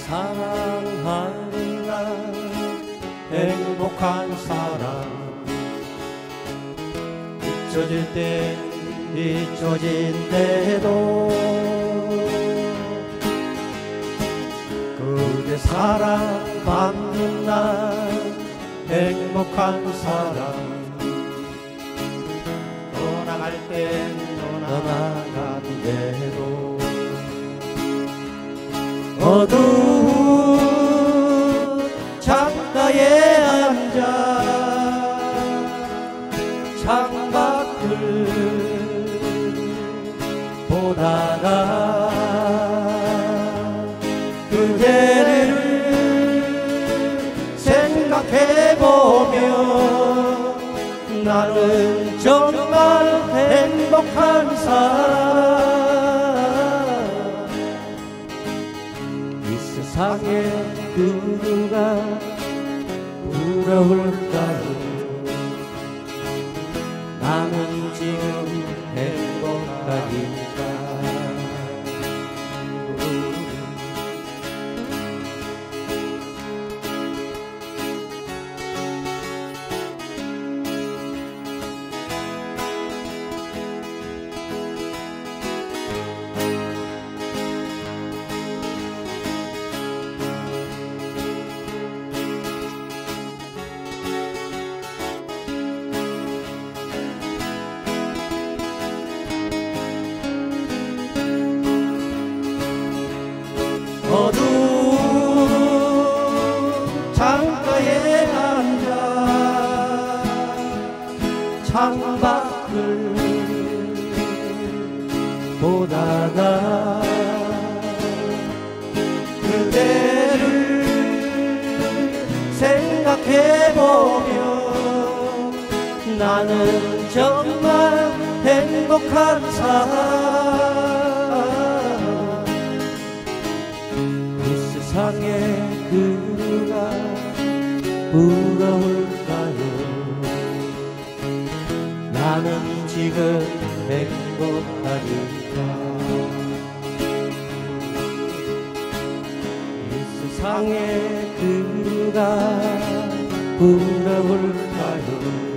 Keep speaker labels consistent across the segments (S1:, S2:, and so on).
S1: 사랑하는 날 행복한 사람 잊혀질 때 잊혀진대도 그대 사랑받는 날 행복한 사람 떠나갈 땐 떠나간대도 어두운 창가에 앉아 창밖을 보다가 그대를 생각해보며 나는 정말 행복한 사람 이 세상에 누가 부러울까요 나는 지금 행복하니까 어두운 창가에 앉아 창밖을 보다가 그대를 생각해보며 나는 정말 행복한 사람 세상에 그가 부러울까요 나는 지금 행복하니까 이 세상에 그가 부러울까요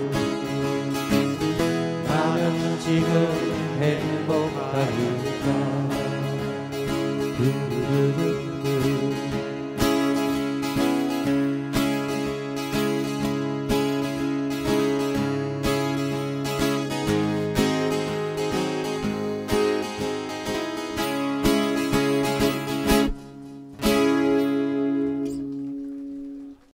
S1: 나는 지금 행복하니까